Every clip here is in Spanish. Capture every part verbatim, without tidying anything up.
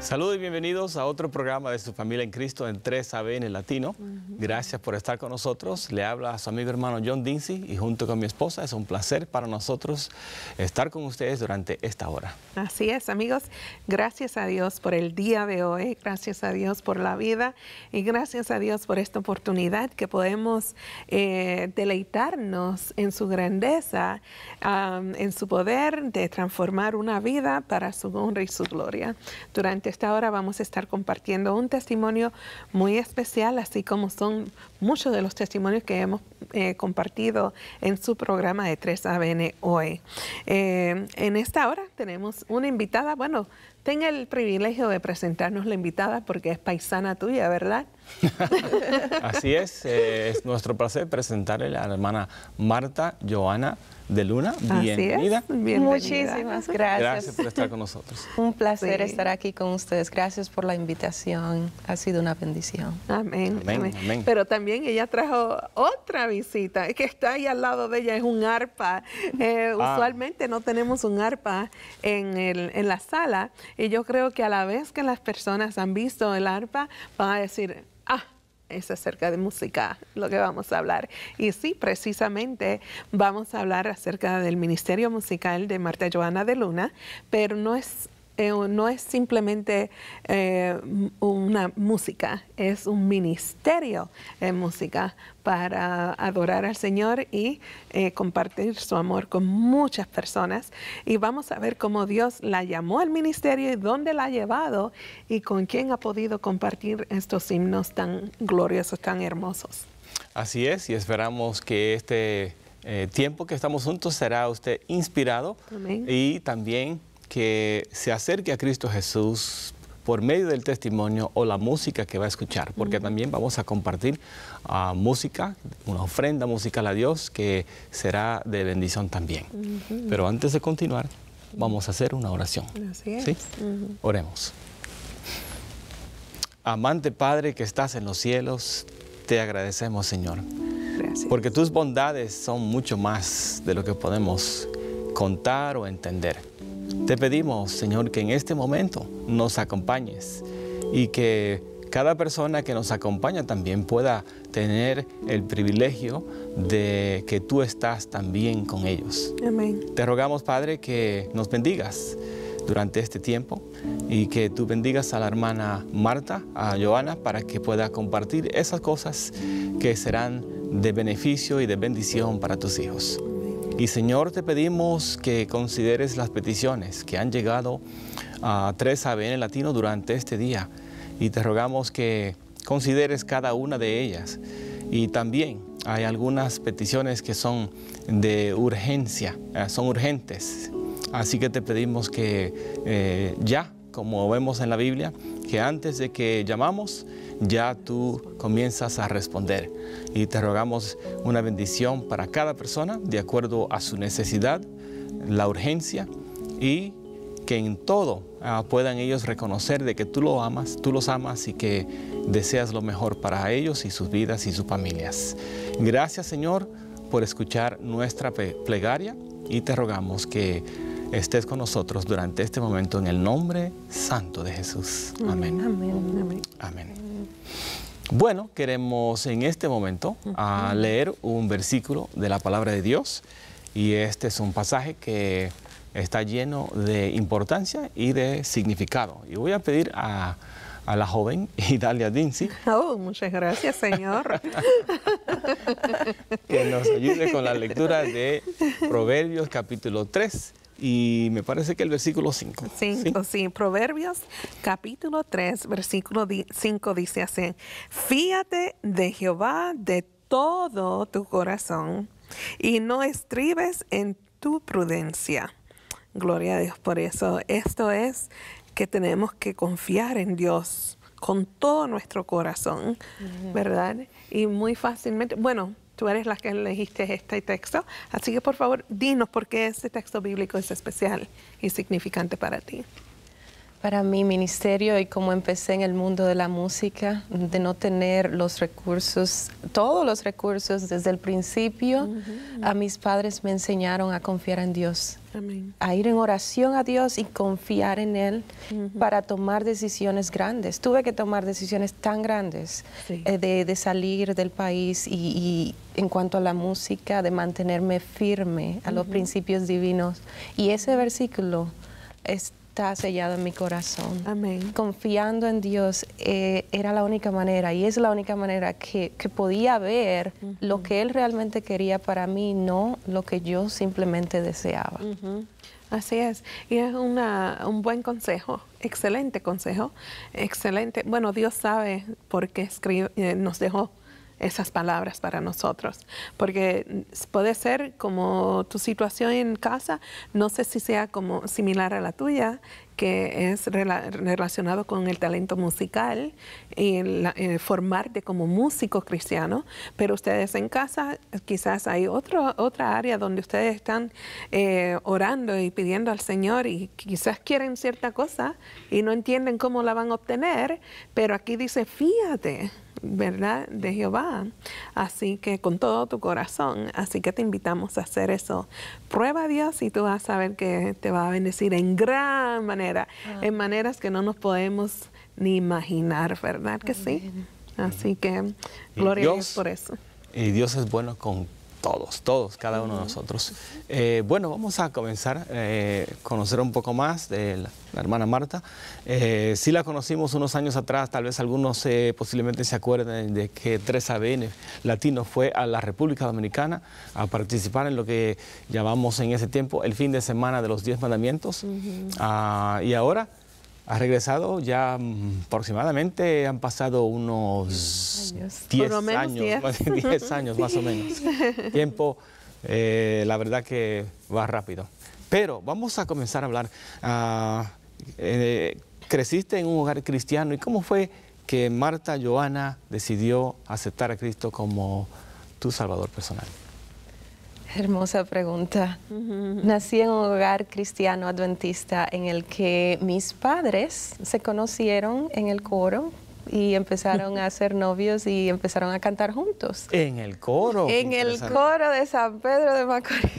Saludos y bienvenidos a otro programa de su familia en Cristo en tres A B N Latino. Uh-huh. Gracias por estar con nosotros. Le habla a su amigo hermano John Dinsey y junto con mi esposa es un placer para nosotros estar con ustedes durante esta hora. Así es, amigos. Gracias a Dios por el día de hoy. Gracias a Dios por la vida y gracias a Dios por esta oportunidad que podemos eh, deleitarnos en su grandeza, um, en su poder de transformar una vida para su honra y su gloria. Durante esta hora vamos a estar compartiendo un testimonio muy especial, así como son muchos de los testimonios que hemos eh, compartido en su programa de tres A B N hoy. Eh, en esta hora tenemos una invitada, bueno, tenga el privilegio de presentarnos la invitada porque es paisana tuya, ¿verdad? Así es, eh, es nuestro placer presentarle a la hermana Marta Joana de Luna. Bienvenida. Bienvenida. Muchísimas gracias. Gracias por estar con nosotros. Un placer Sí. estar aquí con ustedes. Gracias por la invitación. Ha sido una bendición. Amén, Amén, amén. amén. Pero también ella trajo otra visita, que está ahí al lado de ella, es un arpa. Eh, Ah. Usualmente no tenemos un arpa en, el, en la sala, y yo creo que a la vez que las personas han visto el arpa, van a decir, ah, es acerca de música lo que vamos a hablar. Y sí, precisamente vamos a hablar acerca del ministerio musical de Marta Joana de Luna, pero no es Eh, no es simplemente eh, una música, es un ministerio en música para adorar al Señor y eh, compartir su amor con muchas personas. Y vamos a ver cómo Dios la llamó al ministerio y dónde la ha llevado y con quién ha podido compartir estos himnos tan gloriosos, tan hermosos. Así es, y esperamos que este eh, tiempo que estamos juntos será usted inspirado. Amén. Y también que se acerque a Cristo Jesús por medio del testimonio o la música que va a escuchar, porque uh-huh. también vamos a compartir uh, música, una ofrenda musical a Dios que será de bendición también. Uh-huh. Pero antes de continuar, vamos a hacer una oración. Así es. ¿Sí? Uh-huh. Oremos. Amante Padre que estás en los cielos, te agradecemos, Señor. Gracias. Porque tus bondades son mucho más de lo que podemos contar o entender. Te pedimos, Señor, que en este momento nos acompañes y que cada persona que nos acompaña también pueda tener el privilegio de que tú estás también con ellos. Amén. Te rogamos, Padre, que nos bendigas durante este tiempo y que tú bendigas a la hermana Marta, a Joana, para que pueda compartir esas cosas que serán de beneficio y de bendición para tus hijos. Y Señor, te pedimos que consideres las peticiones que han llegado a tres A B N Latino durante este día. Y te rogamos que consideres cada una de ellas. Y también hay algunas peticiones que son de urgencia, eh, son urgentes. Así que te pedimos que eh, ya, como vemos en la Biblia, que antes de que llamamos, ya tú comienzas a responder. Y te rogamos una bendición para cada persona de acuerdo a su necesidad, la urgencia, y que en todo uh, puedan ellos reconocer de que tú lo amas, tú los amas y que deseas lo mejor para ellos y sus vidas y sus familias. Gracias, Señor, por escuchar nuestra plegaria y te rogamos que estés con nosotros durante este momento en el nombre santo de Jesús. Amén. Amén. Amén. Amén. Bueno, queremos en este momento uh, uh, leer un versículo de la palabra de Dios, y este es un pasaje que está lleno de importancia y de significado. Y voy a pedir a, a la joven Idalia Dinsey Oh, muchas gracias, Señor. que nos ayude con la lectura de Proverbios capítulo tres. Y me parece que el versículo cinco. cinco, ¿sí? sí. Proverbios, capítulo tres, versículo cinco dice así: Fíate de Jehová de todo tu corazón y no estribes en tu prudencia. Gloria a Dios por eso. Esto es que tenemos que confiar en Dios con todo nuestro corazón, uh-huh. ¿verdad? Y muy fácilmente, bueno, tú eres la que elegiste este texto, así que por favor, dinos por qué este texto bíblico es especial y significante para ti. Para mi ministerio y como empecé en el mundo de la música, de no tener los recursos, todos los recursos desde el principio, uh-huh. a mis padres me enseñaron a confiar en Dios. Amén. a ir en oración a Dios y confiar en Él uh-huh. para tomar decisiones grandes. Tuve que tomar decisiones tan grandes sí. eh, de, de salir del país y, y en cuanto a la música, de mantenerme firme a uh-huh. los principios divinos. Y ese versículo está sellado en mi corazón. Amén. Confiando en Dios eh, era la única manera y es la única manera que, que podía ver uh-huh. lo que Él realmente quería para mí, no lo que yo simplemente deseaba. Uh-huh. Así es, y es una, un buen consejo, excelente consejo, excelente. Bueno, Dios sabe por qué escribe, eh, nos dejó esas palabras para nosotros, porque puede ser como tu situación en casa, no sé si sea como similar a la tuya, que es rela relacionado con el talento musical y la, eh, formarte como músico cristiano, pero ustedes en casa quizás hay otro, otra área donde ustedes están eh, orando y pidiendo al Señor y quizás quieren cierta cosa y no entienden cómo la van a obtener, pero aquí dice fíjate, ¿verdad? De Jehová. Así que con todo tu corazón, así que te invitamos a hacer eso. Prueba a Dios y tú vas a ver que te va a bendecir en gran manera, ah. en maneras que no nos podemos ni imaginar, ¿verdad? Que sí. Así que gloria Dios, a Dios por eso. Y Dios es bueno con todos, todos, cada uno de nosotros. Eh, bueno, vamos a comenzar a eh, conocer un poco más de la, la hermana Marta. Eh, sí la conocimos unos años atrás, tal vez algunos eh, posiblemente se acuerden de que tres A D N Latino fue a la República Dominicana a participar en lo que llamamos en ese tiempo el fin de semana de los diez mandamientos. Uh-huh. uh, y ahora ha regresado ya um, aproximadamente, han pasado unos diez años, diez años más o menos. Tiempo, eh, la verdad que va rápido. Pero vamos a comenzar a hablar. Uh, eh, creciste en un hogar cristiano, ¿y cómo fue que Marta Joana decidió aceptar a Cristo como tu Salvador personal? Hermosa pregunta. Uh-huh. Nací en un hogar cristiano adventista en el que mis padres se conocieron en el coro y empezaron a ser novios y empezaron a cantar juntos. ¿En el coro? En el coro de San Pedro de Macorís.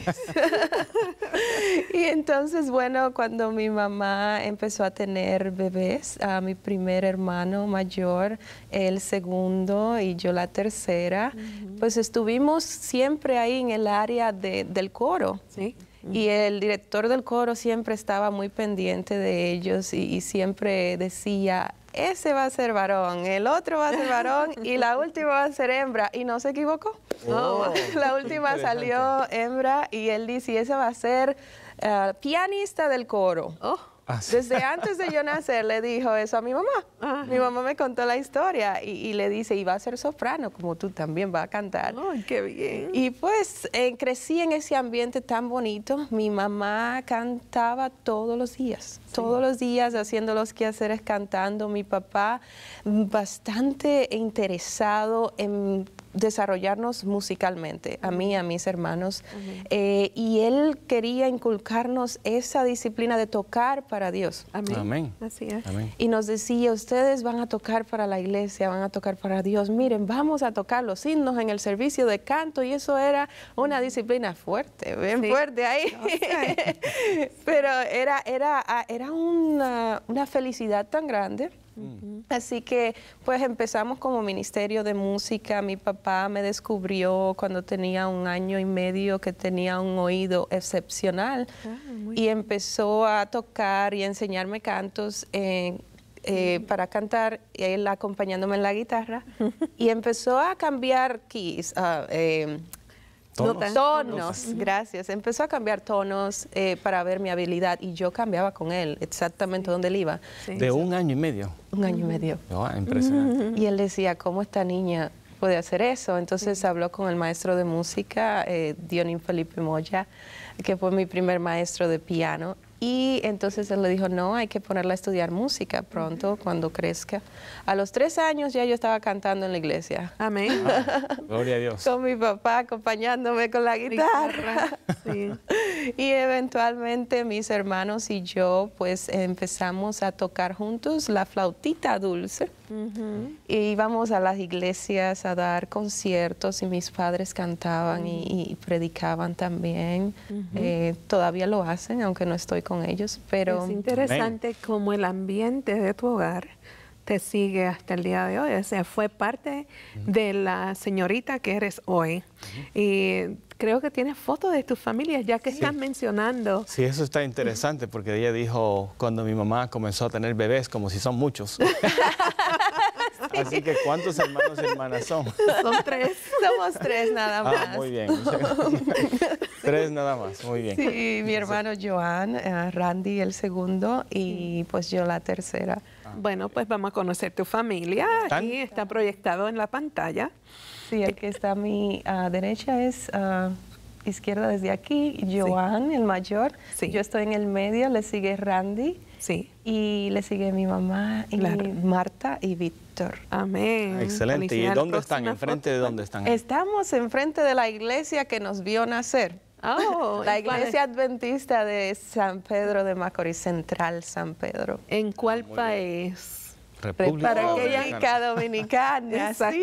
Y entonces, bueno, cuando mi mamá empezó a tener bebés, a mi primer hermano mayor, el segundo y yo la tercera, uh-huh. pues estuvimos siempre ahí en el área de, del coro. Sí. Y el director del coro siempre estaba muy pendiente de ellos y, y siempre decía, ese va a ser varón, el otro va a ser varón y la última va a ser hembra. Y no se equivocó. Oh, la última salió hembra y él dice, esa va a ser uh, pianista del coro. Oh. Ah, sí. Desde antes de yo nacer le dijo eso a mi mamá. Ajá. Mi mamá me contó la historia y, y le dice, y va a ser soprano, como tú también vas a cantar. ¡Ay, qué bien! Y pues eh, crecí en ese ambiente tan bonito. Mi mamá cantaba todos los días, sí. todos los días haciendo los quehaceres cantando. Mi papá bastante interesado en desarrollarnos musicalmente, a mí y a mis hermanos. Uh-huh. eh, y él quería inculcarnos esa disciplina de tocar para Dios. Amén. Amén. Así es. Amén. Y nos decía, ustedes van a tocar para la iglesia, van a tocar para Dios. Miren, vamos a tocar los himnos en el servicio de canto. Y eso era una disciplina fuerte, bien sí. fuerte ahí. Okay. Pero era, era, era una, una felicidad tan grande. Uh-huh. Así que pues empezamos como ministerio de música. Mi papá me descubrió cuando tenía un año y medio que tenía un oído excepcional ah, y empezó a tocar y a enseñarme cantos en, eh, uh-huh. para cantar, él acompañándome en la guitarra y empezó a cambiar keys, uh, eh, Tonos. Tonos, gracias. Empezó a cambiar tonos eh, para ver mi habilidad y yo cambiaba con él exactamente sí. donde él iba. Sí. ¿De un año y medio? Un año y medio. Oh, impresionante. Y él decía, ¿cómo esta niña puede hacer eso? Entonces sí. habló con el maestro de música, eh, Dionín Felipe Moya, que fue mi primer maestro de piano. Y entonces él le dijo, no, hay que ponerla a estudiar música pronto, cuando crezca. A los tres años ya yo estaba cantando en la iglesia. Amén. Ah, gloria a Dios. Con mi papá acompañándome con la guitarra. Sí. Y eventualmente mis hermanos y yo pues empezamos a tocar juntos la flautita dulce. Uh-huh. Y íbamos a las iglesias a dar conciertos y mis padres cantaban uh-huh. y, y predicaban también. Uh-huh. eh, todavía lo hacen, aunque no estoy con ellos, pero... Es interesante Amén. Cómo el ambiente de tu hogar te sigue hasta el día de hoy. O sea, fue parte uh-huh. de la señorita que eres hoy. Uh-huh. Y creo que tienes fotos de tus familias, ya que sí. estás mencionando. Sí, eso está interesante, porque ella dijo, cuando mi mamá comenzó a tener bebés, como si son muchos. Sí. Así que, ¿cuántos hermanos y hermanas son? Son tres. Somos tres nada más. Ah, muy bien. Tres nada más, muy bien. Sí, mi hermano Joan, uh, Randy el segundo y pues yo la tercera. Bueno, pues vamos a conocer tu familia. Aquí está proyectado en la pantalla. Sí, aquí está mi uh, derecha, es uh, izquierda desde aquí, Joan, sí. el mayor. Sí. Yo estoy en el medio, le sigue Randy. Sí. Y le sigue mi mamá, y claro. Marta y Víctor. Amén. Excelente. ¿Y dónde están? ¿Enfrente de dónde están? Estamos enfrente de la iglesia que nos vio nacer. Oh, la iglesia adventista de San Pedro de Macorís, Central San Pedro. ¿En cuál país? República República Dominicana. Exacto.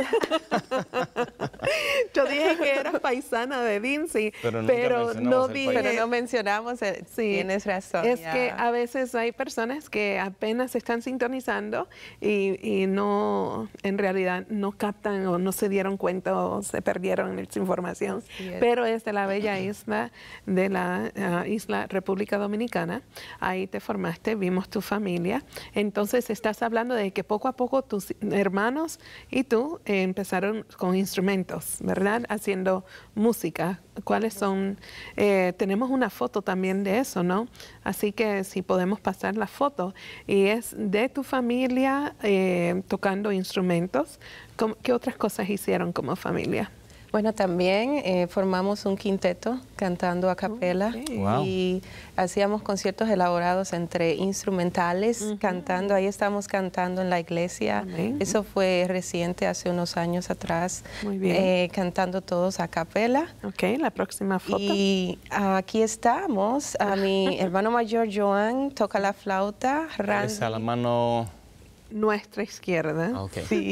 Yo dije que eras paisana de Vinci, pero, pero no dije. Pero no mencionamos. El, sí, tienes razón. Es ya. que a veces hay personas que apenas se están sintonizando y, y no, en realidad, no captan o no se dieron cuenta o se perdieron esa información. Es. Pero es de la bella isla de la uh, isla República Dominicana. Ahí te formaste, vimos tu familia. Entonces estás hablando de que poco a poco tus hermanos y tú eh, empezaron con instrumentos, ¿verdad? Haciendo música. ¿Cuáles son? Eh, tenemos una foto también de eso, ¿no? Así que si podemos pasar la foto. Y es de tu familia eh, tocando instrumentos. ¿Qué otras cosas hicieron como familia? Bueno, también eh, formamos un quinteto cantando a capela okay. wow. y hacíamos conciertos elaborados entre instrumentales, uh-huh. cantando. Ahí estamos cantando en la iglesia. Amén. Eso fue reciente, hace unos años atrás. Muy bien. Eh, cantando todos a capela. Ok, la próxima foto. Y aquí estamos. A mi hermano mayor, Joan, toca la flauta. Randy. Es a la mano... Nuestra izquierda. Okay. Sí,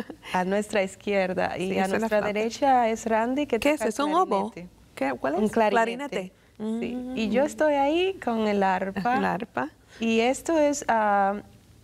a nuestra izquierda. Y sí, a nuestra derecha es Randy, que ¿Qué toca es? ¿Es un oboe? ¿Qué? ¿Cuál es? Un clarinete. clarinete. Sí. Mm. Y yo estoy ahí con el arpa. El arpa. Y esto es uh,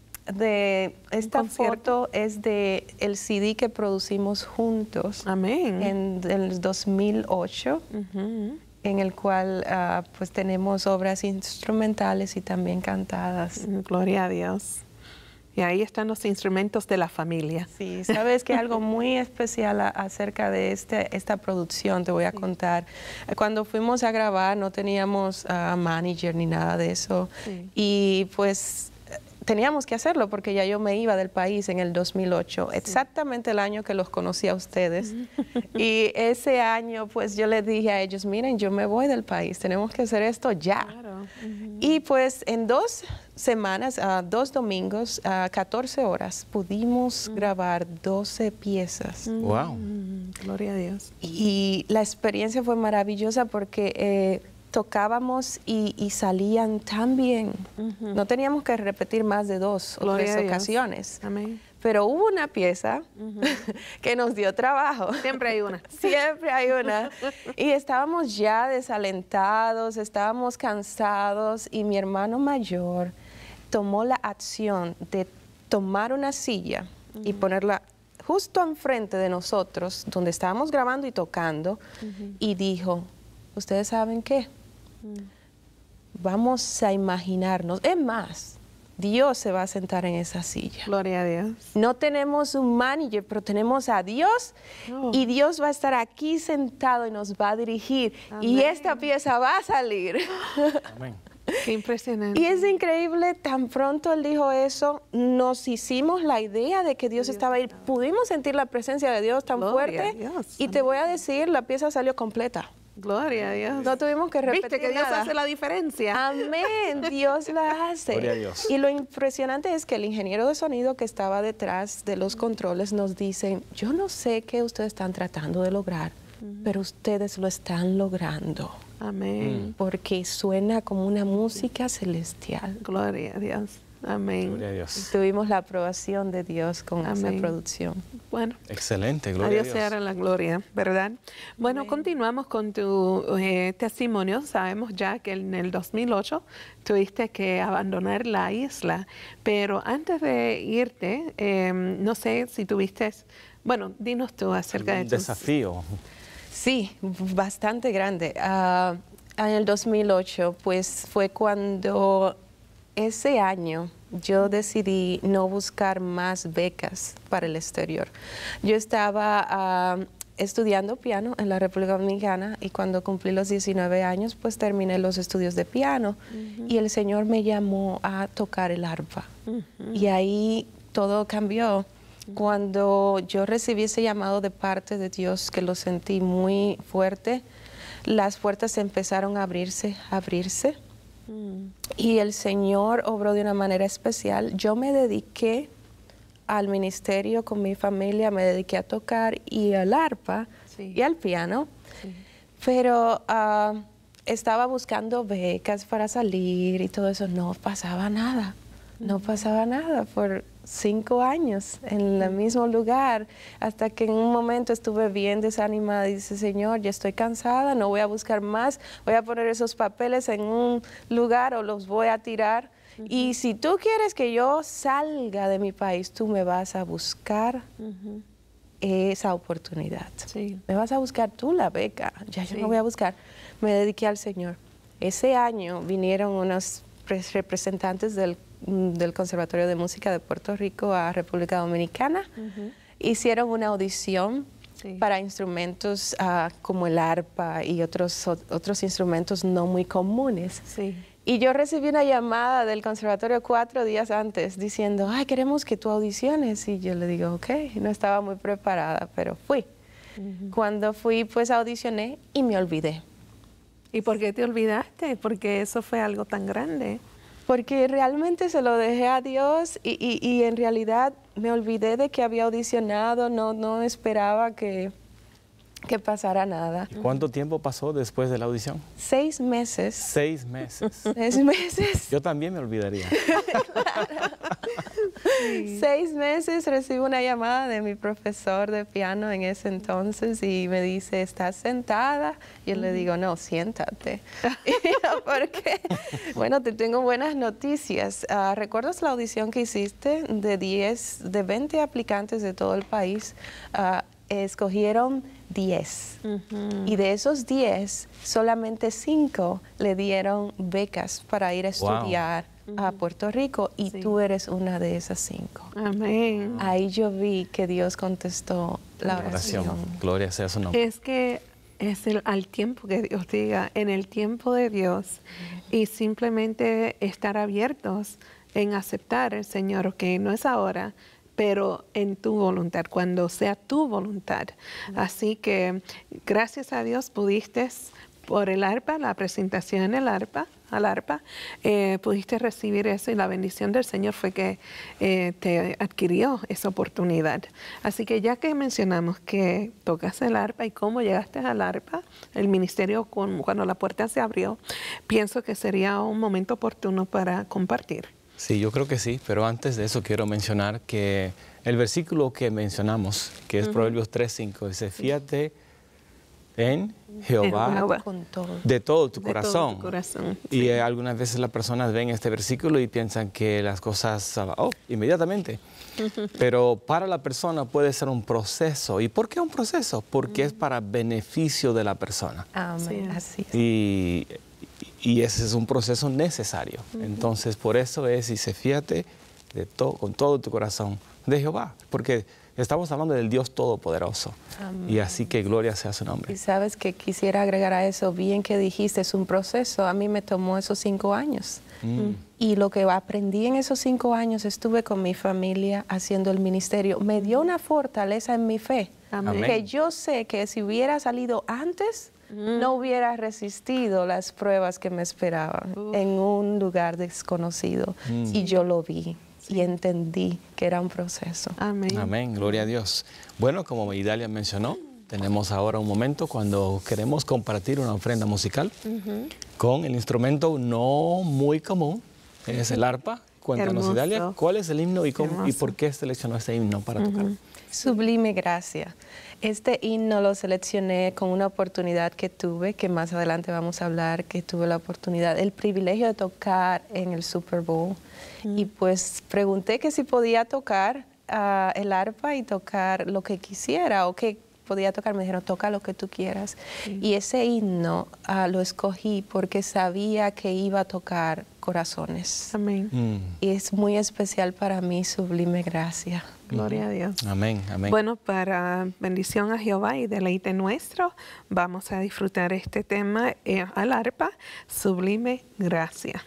de... Esta foto es de el C D que producimos juntos. Amén. En el dos mil ocho. Uh-huh. En el cual uh, pues tenemos obras instrumentales y también cantadas. Gloria a Dios. Y ahí están los instrumentos de la familia. Sí, sabes que algo muy especial a, acerca de este, esta producción, te voy a sí. contar. Cuando fuimos a grabar no teníamos uh, manager ni nada de eso. Sí. Y pues teníamos que hacerlo porque ya yo me iba del país en el dos mil ocho, sí. exactamente el año que los conocí a ustedes. Y ese año pues yo les dije a ellos, miren, yo me voy del país, tenemos que hacer esto ya. Claro. Uh-huh. Y pues en dos semanas, uh, dos domingos, uh, catorce horas, pudimos uh-huh. grabar doce piezas. Uh-huh. Wow. Gloria a Dios. Y la experiencia fue maravillosa porque... Eh, tocábamos y, y salían tan bien. Uh-huh. No teníamos que repetir más de dos Gloria o tres ocasiones. Amén. Pero hubo una pieza uh-huh. que nos dio trabajo. Siempre hay una. Siempre hay una. Y estábamos ya desalentados, estábamos cansados y mi hermano mayor tomó la acción de tomar una silla uh-huh. y ponerla justo enfrente de nosotros, donde estábamos grabando y tocando, uh-huh. y dijo, ¿ustedes saben qué? Vamos a imaginarnos, es más, Dios se va a sentar en esa silla. Gloria a Dios. No tenemos un manager, pero tenemos a Dios oh. y Dios va a estar aquí sentado y nos va a dirigir. Amén. Y esta pieza va a salir. Amén. Qué impresionante. Y es increíble, tan pronto él dijo eso, nos hicimos la idea de que Dios, Dios estaba ahí. Pudimos sentir la presencia de Dios tan Gloria fuerte. Y te voy a decir, la pieza salió completa. Gloria a Dios. No tuvimos que repetir ¿Viste que Dios nada. hace la diferencia? Amén, Dios la hace. Gloria a Dios. Y lo impresionante es que el ingeniero de sonido que estaba detrás de los controles nos dice, yo no sé qué ustedes están tratando de lograr, uh-huh. pero ustedes lo están logrando. Amén. Mm. Porque suena como una música celestial. Gloria a Dios. Amén. Gloria a Dios. Tuvimos la aprobación de Dios con Amén. esa producción. Bueno. Excelente, gloria A a Dios Dios. sea la gloria, ¿verdad? Bueno, Amén. continuamos con tu eh, testimonio. Sabemos ya que en el dos mil ocho tuviste que abandonar la isla, pero antes de irte, eh, no sé si tuviste, bueno, dinos tú acerca de Un tus... desafío. Sí, bastante grande. Uh, en el dos mil ocho, pues fue cuando ese año yo decidí no buscar más becas para el exterior. Yo estaba uh, estudiando piano en la República Dominicana y cuando cumplí los diecinueve años, pues terminé los estudios de piano uh-huh. y el Señor me llamó a tocar el arpa. Uh-huh. Y ahí todo cambió. Cuando yo recibí ese llamado de parte de Dios, que lo sentí muy fuerte, las puertas empezaron a abrirse, a abrirse. Mm. Y el Señor obró de una manera especial. Yo me dediqué al ministerio con mi familia, me dediqué a tocar y al arpa sí. y al piano. Sí. Pero uh, estaba buscando becas para salir y todo eso. No pasaba nada. No pasaba nada por cinco años en el mismo lugar, hasta que en un momento estuve bien desanimada y dice, Señor, ya estoy cansada, no voy a buscar más, voy a poner esos papeles en un lugar o los voy a tirar. Uh-huh. Y si tú quieres que yo salga de mi país, tú me vas a buscar uh-huh. esa oportunidad. Sí. Me vas a buscar tú la beca, ya yo sí. no voy a buscar. Me dediqué al Señor. Ese año vinieron unos representantes del del Conservatorio de Música de Puerto Rico a República Dominicana. Uh-huh. Hicieron una audición sí. para instrumentos uh, como el arpa y otros, otros instrumentos no muy comunes. Sí. Y yo recibí una llamada del conservatorio cuatro días antes diciendo, ay, queremos que tú audiciones. Y yo le digo, ok, no estaba muy preparada, pero fui. Uh-huh. Cuando fui, pues audicioné y me olvidé. ¿Y por qué te olvidaste? Porque eso fue algo tan grande. Porque realmente se lo dejé a Dios y, y, y en realidad me olvidé de que había audicionado, no, no esperaba que, que pasara nada. ¿Y cuánto tiempo pasó después de la audición? Seis meses. Seis meses. Seis meses. Yo también me olvidaría. Sí. Seis meses recibo una llamada de mi profesor de piano en ese entonces y me dice, ¿estás sentada? Y yo uh-huh. le digo, no, siéntate. Porque, bueno, te tengo buenas noticias. Uh, ¿Recuerdas la audición que hiciste de diez, de veinte aplicantes de todo el país? Uh, escogieron diez. Uh-huh. Y de esos diez, solamente cinco le dieron becas para ir a estudiar. Wow. a Puerto Rico y sí. tú eres una de esas cinco. Amén. Ahí yo vi que Dios contestó la oración. oración. Gloria sea su nombre. Es que es el, al tiempo que Dios diga, en el tiempo de Dios uh-huh. y simplemente estar abiertos en aceptar el Señor, que no es ahora, pero en tu voluntad, cuando sea tu voluntad. Uh-huh. Así que gracias a Dios pudiste por el arpa, la presentación en el arpa, al arpa, eh, pudiste recibir eso y la bendición del Señor fue que eh, te adquirió esa oportunidad. Así que ya que mencionamos que tocas el arpa y cómo llegaste al arpa, el ministerio con, cuando la puerta se abrió, pienso que sería un momento oportuno para compartir. Sí, yo creo que sí, pero antes de eso quiero mencionar que el versículo que mencionamos, que es uh-huh. Proverbios tres cinco, dice, fíjate en Jehová, en Jehová. Con todo. de todo tu de corazón. Todo tu corazón sí. Y eh, algunas veces las personas ven este versículo y piensan que las cosas, oh, inmediatamente. Uh-huh. Pero para la persona puede ser un proceso. ¿Y por qué un proceso? Porque uh-huh. es para beneficio de la persona. Amén. Sí. Así es. Y, y ese es un proceso necesario. Uh-huh. Entonces, por eso es, y se fíjate de to, con todo tu corazón de Jehová. Porque estamos hablando del Dios Todopoderoso. Amén. Y así que gloria sea su nombre. Y sabes que quisiera agregar a eso, bien que dijiste, es un proceso. A mí me tomó esos cinco años. Mm. Y lo que aprendí en esos cinco años, estuve con mi familia haciendo el ministerio. Me dio una fortaleza en mi fe. Amén. Que yo sé que si hubiera salido antes, mm. no hubiera resistido las pruebas que me esperaban Uf. en un lugar desconocido. Mm. Y yo lo vi. Sí. Y entendí que era un proceso. Amén. Amén, gloria a Dios. Bueno, como Idalia mencionó, tenemos ahora un momento cuando queremos compartir una ofrenda musical uh-huh. con el instrumento no muy común, es el arpa. Cuéntanos, Idalia, ¿cuál es el himno y, cómo, y por qué seleccionó este himno para uh-huh. tocar? Sublime Gracia. Este himno lo seleccioné con una oportunidad que tuve, que más adelante vamos a hablar, que tuve la oportunidad, el privilegio de tocar en el Super Bowl. Mm. Y pues pregunté que si podía tocar uh, el arpa y tocar lo que quisiera o que podía tocar. Me dijeron, toca lo que tú quieras. Mm. Y ese himno uh, lo escogí porque sabía que iba a tocar corazones. Amén. Mm. Y es muy especial para mí, Sublime Gracia. Gloria a Dios. Amén, amén. Bueno, para bendición a Jehová y deleite nuestro, vamos a disfrutar este tema eh, al arpa, Sublime Gracia.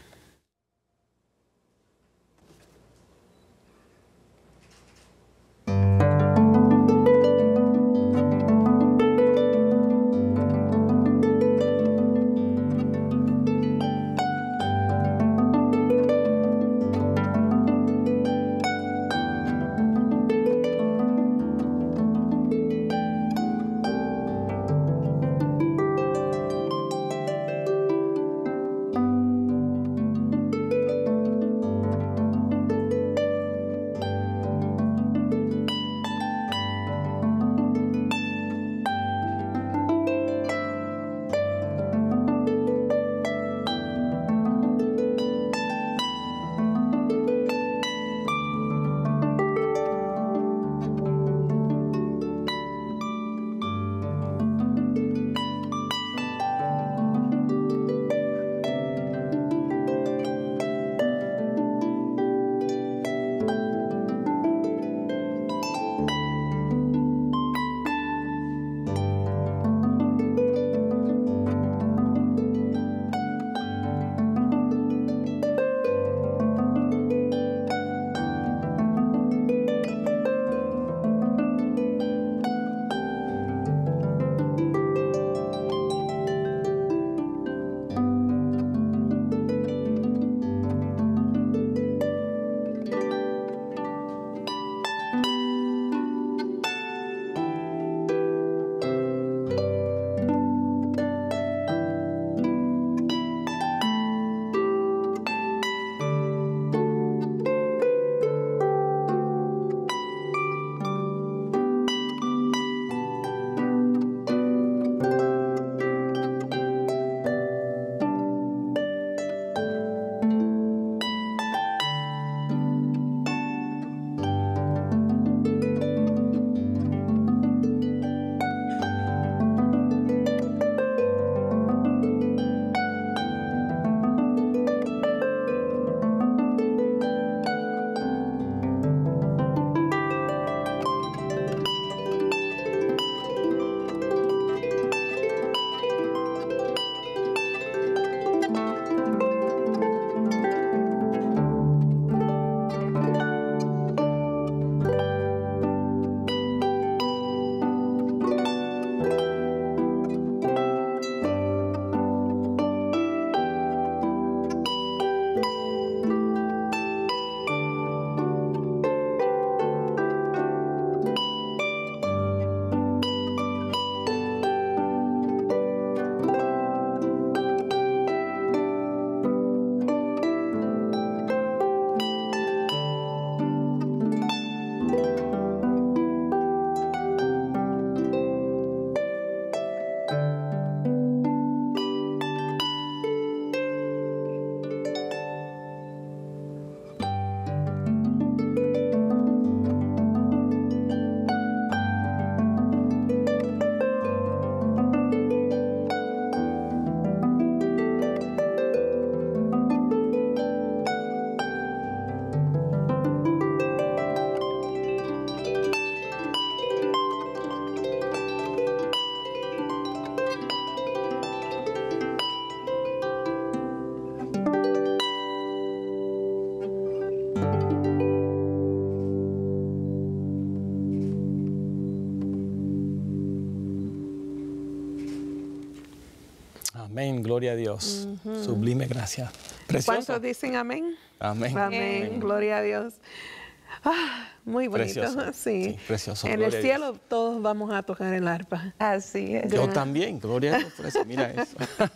gloria a Dios. Uh-huh. Sublime gracia. Precioso. ¿Cuántos dicen amén? Amén. Amén. Amén. Gloria a Dios. Ah, muy bonito, precioso. Sí. sí. Precioso. En gloria el cielo todos vamos a tocar el arpa. Así es. Yo también, gloria a Dios por eso, mira eso.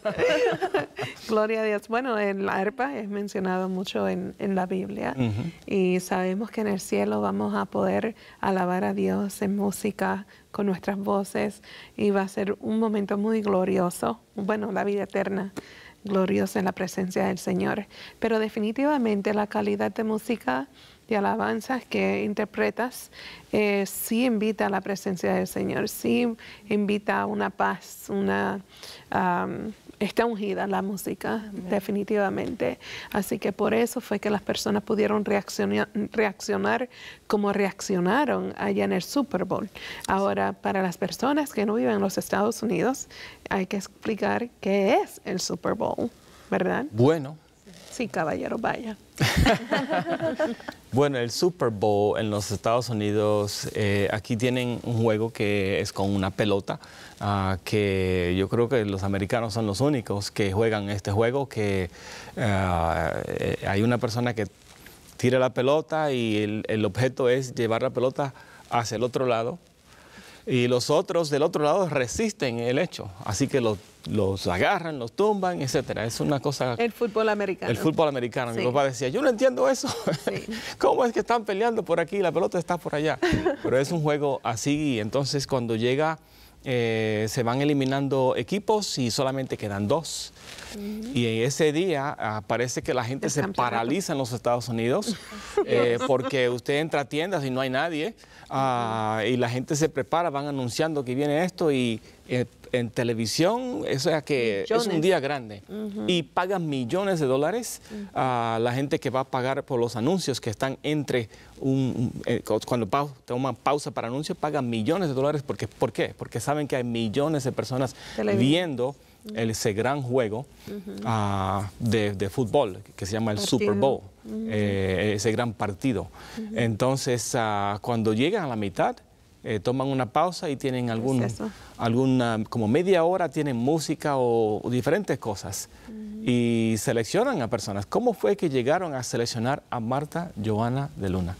Gloria a Dios. Bueno, el arpa es mencionado mucho en, en la Biblia uh-huh. y sabemos que en el cielo vamos a poder alabar a Dios en música con nuestras voces y va a ser un momento muy glorioso, bueno, la vida eterna. Gloriosa en la presencia del Señor. Pero definitivamente la calidad de música, de alabanzas que interpretas, eh, sí invita a la presencia del Señor, sí invita a una paz, una... Um, está ungida la música, Amén. Definitivamente. Así que por eso fue que las personas pudieron reaccionar, reaccionar como reaccionaron allá en el Super Bowl. Ahora, para las personas que no viven en los Estados Unidos, hay que explicar qué es el Super Bowl, ¿verdad? Bueno. Sí, caballero, vaya. Bueno, el Super Bowl en los Estados Unidos, eh, aquí tienen un juego que es con una pelota, uh, que yo creo que los americanos son los únicos que juegan este juego, que uh, hay una persona que tira la pelota y el, el objeto es llevar la pelota hacia el otro lado. Y los otros del otro lado resisten el hecho, así que los, los agarran, los tumban, etcétera. Es una cosa... El fútbol americano. El fútbol americano. Sí. Mi papá decía, yo no entiendo eso. Sí. ¿Cómo es que están peleando por aquí y la pelota está por allá? Pero es un juego así, y entonces cuando llega, eh, se van eliminando equipos y solamente quedan dos. Uh-huh. Y ese día uh, parece que la gente se paraliza en los Estados Unidos eh, porque usted entra a tiendas y no hay nadie. Uh, y la gente se prepara, van anunciando que viene esto y eh, en televisión, o sea que millones. Es un día grande. Uh-huh. Y pagan millones de dólares a uh-huh. uh, la gente que va a pagar por los anuncios que están entre, un, un eh, cuando pa toman pausa para anuncios, pagan millones de dólares. Porque, ¿por qué? Porque saben que hay millones de personas viendo el, ese gran juego uh-huh. uh, de, de fútbol que se llama el partido. Super Bowl, uh-huh. eh, ese gran partido. Uh-huh. Entonces, uh, cuando llegan a la mitad, eh, toman una pausa y tienen algún, es alguna, como media hora, tienen música o, o diferentes cosas. Uh-huh. Y seleccionan a personas. ¿Cómo fue que llegaron a seleccionar a Marta Johanna de Luna?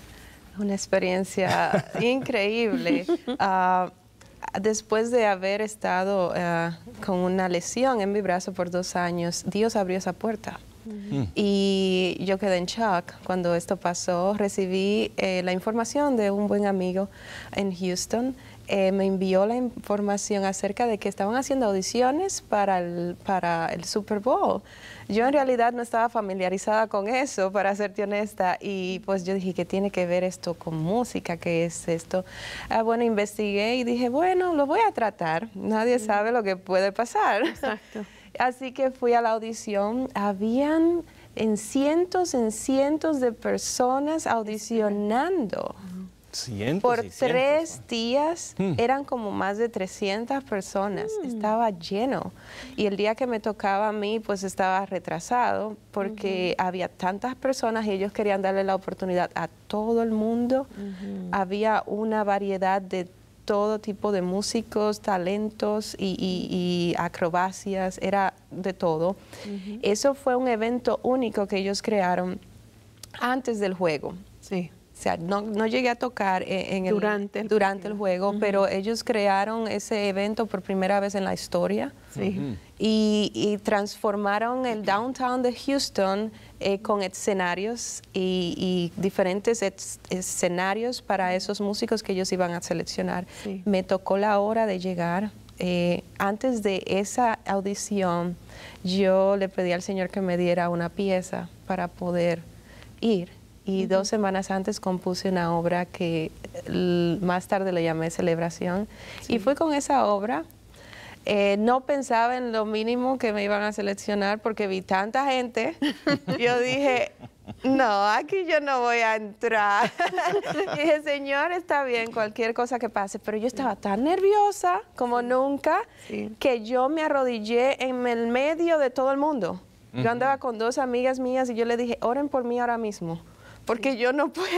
Una experiencia increíble. Uh, Después de haber estado uh, con una lesión en mi brazo por dos años, Dios abrió esa puerta. Uh-huh. Y yo quedé en shock cuando esto pasó. Recibí eh, la información de un buen amigo en Houston. Eh, me envió la información acerca de que estaban haciendo audiciones para el, para el Super Bowl. Yo en realidad no estaba familiarizada con eso, para serte honesta, y pues yo dije, ¿qué tiene que ver esto con música? ¿Qué es esto? Ah, bueno, investigué y dije, bueno, lo voy a tratar. Nadie sabe lo que puede pasar. Exacto. Así que fui a la audición. Habían en cientos, en cientos de personas audicionando. Cientos Por y cientos. tres días hmm. eran como más de trescientas personas, hmm. estaba lleno. Y el día que me tocaba a mí, pues estaba retrasado porque uh-huh. había tantas personas y ellos querían darle la oportunidad a todo el mundo. Uh-huh. Había una variedad de todo tipo de músicos, talentos y, y, y acrobacias, era de todo. Uh-huh. Eso fue un evento único que ellos crearon antes del juego. Sí. O sea, no, no llegué a tocar en el, durante el, durante el juego, uh-huh. pero ellos crearon ese evento por primera vez en la historia. Sí. Uh-huh. y, y transformaron el downtown de Houston eh, con escenarios y, y diferentes es, escenarios para esos músicos que ellos iban a seleccionar. Sí. Me tocó la hora de llegar. Eh, antes de esa audición, yo le pedí al Señor que me diera una pieza para poder ir. Y uh-huh. dos semanas antes compuse una obra que más tarde le llamé Celebración. Sí. Y fui con esa obra. Eh, no pensaba en lo mínimo que me iban a seleccionar porque vi tanta gente. Yo dije, no, aquí yo no voy a entrar. Y dije, Señor, está bien, cualquier cosa que pase. Pero yo estaba tan nerviosa como sí. nunca sí. que yo me arrodillé en el medio de todo el mundo. Uh-huh. Yo andaba con dos amigas mías y yo le dije, oren por mí ahora mismo. Porque sí. yo no puedo.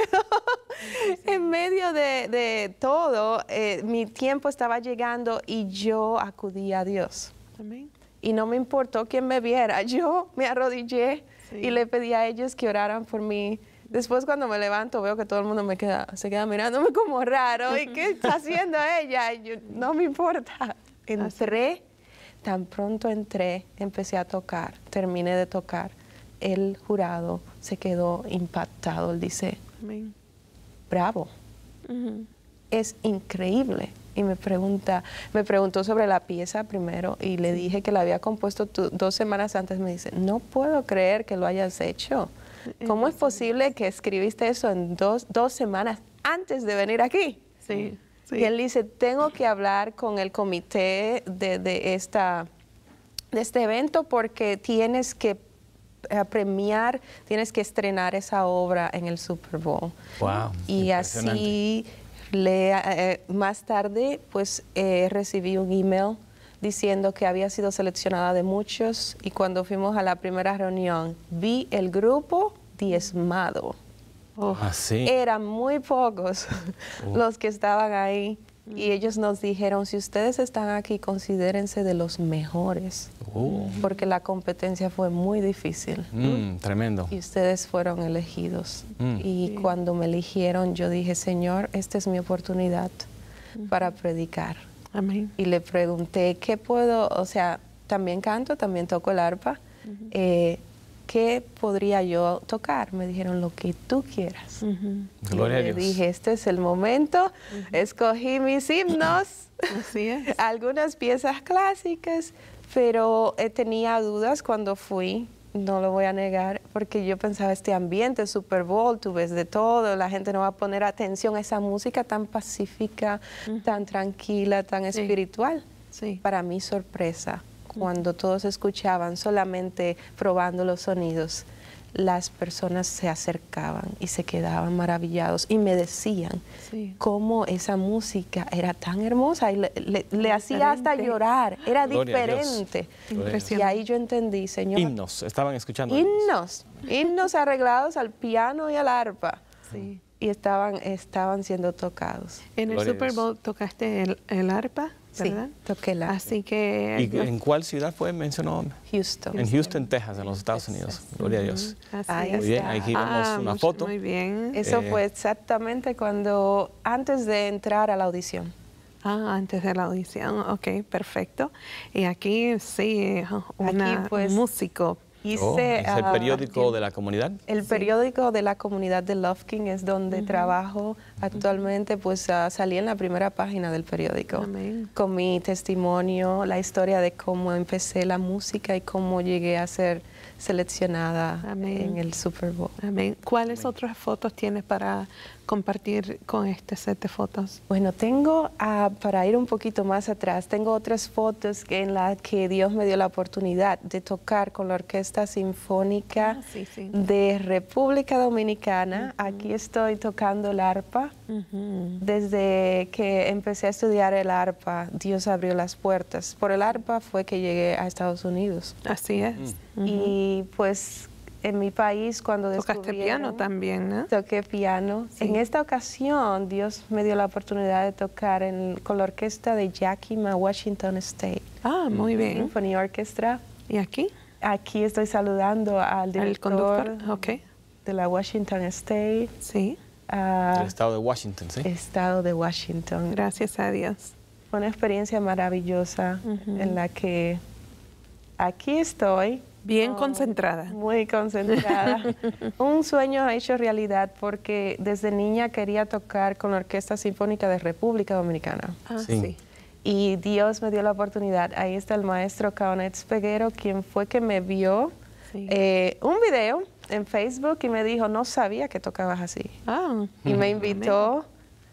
Sí, sí. En medio de, de todo, eh, mi tiempo estaba llegando y yo acudí a Dios. Amén. y no me importó quién me viera. Yo me arrodillé sí. y le pedí a ellos que oraran por mí. Después cuando me levanto veo que todo el mundo me queda, se queda mirándome como raro. ¿Y qué está haciendo ella? Y yo, no me importa. Entré, tan pronto entré, empecé a tocar, terminé de tocar. El jurado se quedó impactado. Él dice, Amén. Bravo, uh-huh. es increíble. Y me pregunta, me preguntó sobre la pieza primero y le dije que la había compuesto tu, dos semanas antes. Me dice, no puedo creer que lo hayas hecho. ¿Cómo es posible que escribiste eso en dos, dos semanas antes de venir aquí? Sí, sí. Y él dice, tengo que hablar con el comité de, de, esta, de este evento porque tienes que uh, premiar, tienes que estrenar esa obra en el Super Bowl. Wow, y así, le, eh, más tarde, pues eh, recibí un email diciendo que había sido seleccionada de muchos y cuando fuimos a la primera reunión vi el grupo diezmado. Oh, ah, ¿sí? Eran muy pocos oh. los que estaban ahí mm. y ellos nos dijeron, si ustedes están aquí, considérense de los mejores, oh. porque la competencia fue muy difícil. Mm, tremendo. Y ustedes fueron elegidos. Mm. Y sí. cuando me eligieron, yo dije, Señor, esta es mi oportunidad mm. para predicar. Amén. Y le pregunté, ¿qué puedo? O sea, también canto, también toco el arpa. Uh-huh. eh, ¿Qué podría yo tocar? Me dijeron, lo que tú quieras. Uh-huh. Gloria a Dios. Dios. Dije, este es el momento. Uh-huh. Escogí mis himnos. Así es. Algunas piezas clásicas, pero eh, tenía dudas cuando fui. No lo voy a negar, porque yo pensaba, este ambiente, Super Bowl, tú ves de todo, la gente no va a poner atención a esa música tan pacífica, uh-huh. tan tranquila, tan sí. espiritual. Sí. Para mi sorpresa, uh-huh. cuando todos escuchaban solamente probando los sonidos, las personas se acercaban y se quedaban maravillados y me decían sí. cómo esa música era tan hermosa y le, le, le hacía hasta llorar, era Gloria diferente. Y ahí yo entendí, Señor. Himnos, estaban escuchando. Himnos, himnos arreglados al piano y al arpa. Sí. Y estaban, estaban siendo tocados. En el Gloria Super Bowl tocaste el, el arpa, ¿verdad? Sí, toqué el arpa. Así que... ¿Y Dios... en cuál ciudad fue? Mencionó. Houston. En Houston, Texas, en los Estados Texas. Unidos. Gloria a Dios. Así Ahí muy bien, está. aquí vemos ah, una mucho, foto. Muy bien. Eso eh, fue exactamente cuando, antes de entrar a la audición. Ah, antes de la audición, ok, perfecto. Y aquí sí, una, aquí, pues, un músico. Hice, oh, ¿es el uh, periódico de la comunidad? El sí. periódico de la comunidad de Lufkin es donde uh-huh. trabajo actualmente, pues uh, salí en la primera página del periódico. Amén. Con mi testimonio, la historia de cómo empecé la música y cómo llegué a ser seleccionada Amén. En el Super Bowl. Amén. ¿Cuáles Amén. Otras fotos tienes para compartir con este set de fotos? Bueno, tengo, uh, para ir un poquito más atrás, tengo otras fotos en las que Dios me dio la oportunidad de tocar con la Orquesta Sinfónica ah, sí, sí. de República Dominicana. Uh-huh. Aquí estoy tocando el arpa. Uh-huh. Desde que empecé a estudiar el arpa, Dios abrió las puertas. Por el arpa fue que llegué a Estados Unidos. Así es. Uh-huh. Y pues en mi país cuando tocaste piano también, ¿no? Toqué piano. Sí. En esta ocasión Dios me dio la oportunidad de tocar en, con la orquesta de Yakima Washington State. Ah, muy bien. Symphony Orchestra. ¿Y aquí? Aquí estoy saludando al director conductor? Okay. de la Washington State. Sí. Uh, el estado de Washington, ¿sí? Estado de Washington. Gracias a Dios. Fue una experiencia maravillosa uh-huh. en la que aquí estoy. Bien oh, concentrada. Muy concentrada. Un sueño hecho realidad porque desde niña quería tocar con la Orquesta Sinfónica de República Dominicana. Ah, sí. sí. Y Dios me dio la oportunidad. Ahí está el maestro Caonet Peguero, quien fue que me vio sí. eh, un video en Facebook y me dijo, no sabía que tocabas así. Ah, y me invitó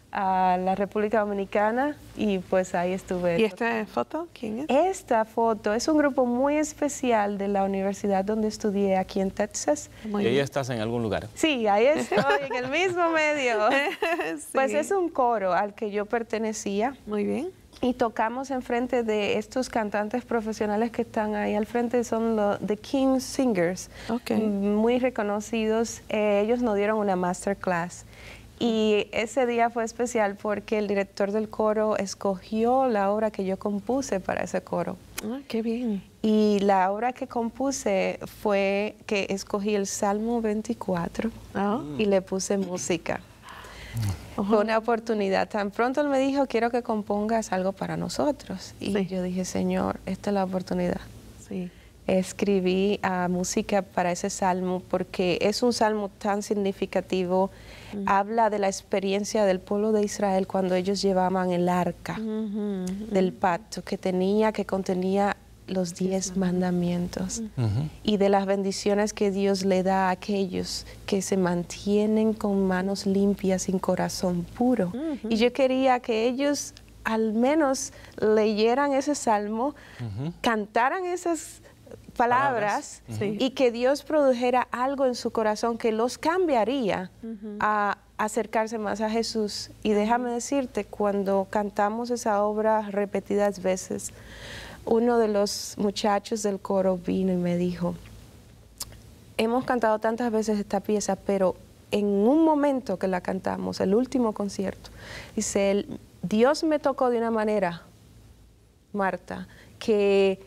a la República Dominicana y pues ahí estuve. ¿Y esta foto quién es? Esta foto es un grupo muy especial de la universidad donde estudié aquí en Texas. Muy ¿Y ahí estás en algún lugar? Sí, ahí estoy, en el mismo medio. Sí. Pues es un coro al que yo pertenecía. Muy bien. Y tocamos enfrente de estos cantantes profesionales que están ahí al frente, son los The King Singers, okay. muy reconocidos. Eh, ellos nos dieron una masterclass Y ese día fue especial porque el director del coro escogió la obra que yo compuse para ese coro. Ah, qué bien. Y la obra que compuse fue que escogí el Salmo veinticuatro Oh. y le puse música. Uh-huh. Fue una oportunidad. Tan pronto él me dijo, quiero que compongas algo para nosotros. Y sí. yo dije, Señor, esta es la oportunidad. Sí. Escribí uh, música para ese salmo porque es un salmo tan significativo. Uh-huh. Habla de la experiencia del pueblo de Israel cuando ellos llevaban el arca uh-huh. del pacto que tenía, que contenía los diez mandamientos uh-huh. y de las bendiciones que Dios le da a aquellos que se mantienen con manos limpias, sin corazón puro. Uh-huh. Y yo quería que ellos al menos leyeran ese salmo, uh-huh. cantaran esas palabras, palabras. Uh-huh. y que Dios produjera algo en su corazón que los cambiaría uh-huh. a acercarse más a Jesús. Y déjame decirte, cuando cantamos esa obra repetidas veces, uno de los muchachos del coro vino y me dijo, hemos cantado tantas veces esta pieza, pero en un momento que la cantamos, el último concierto, dice él, Dios me tocó de una manera, Marta, que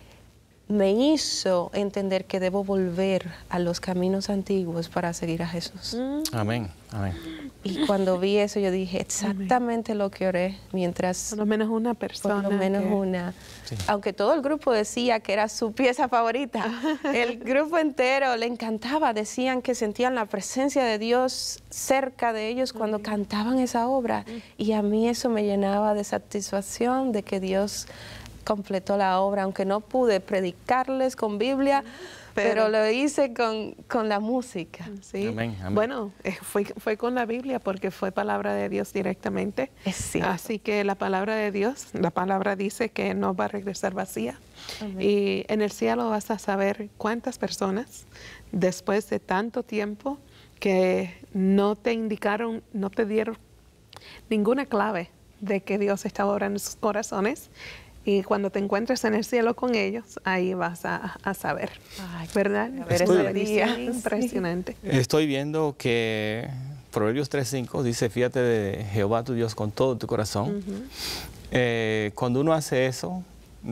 me hizo entender que debo volver a los caminos antiguos para seguir a Jesús. Mm. Amén, amén. Y cuando vi eso yo dije, exactamente amén. Lo que oré mientras... Por lo menos una persona. Por lo menos que... una. Sí. Aunque todo el grupo decía que era su pieza favorita, el grupo entero le encantaba. Decían que sentían la presencia de Dios cerca de ellos cuando amén. Cantaban esa obra. Mm. Y a mí eso me llenaba de satisfacción de que Dios completó la obra, aunque no pude predicarles con Biblia, pero, pero lo hice con, con la música. Sí. Amén, amén. Bueno, eh, fue, fue con la Biblia porque fue palabra de Dios directamente. Sí. Así que la palabra de Dios, la palabra dice que no va a regresar vacía. Amén. Y en el cielo vas a saber cuántas personas, después de tanto tiempo, que no te indicaron, no te dieron ninguna clave de que Dios estaba orando en sus corazones. Y cuando te encuentres en el cielo con ellos, ahí vas a, a saber, Ay, ¿verdad? Es una bendición impresionante. Estoy viendo que Proverbios tres cinco dice, fíjate de Jehová tu Dios con todo tu corazón. Uh-huh. eh, cuando uno hace eso,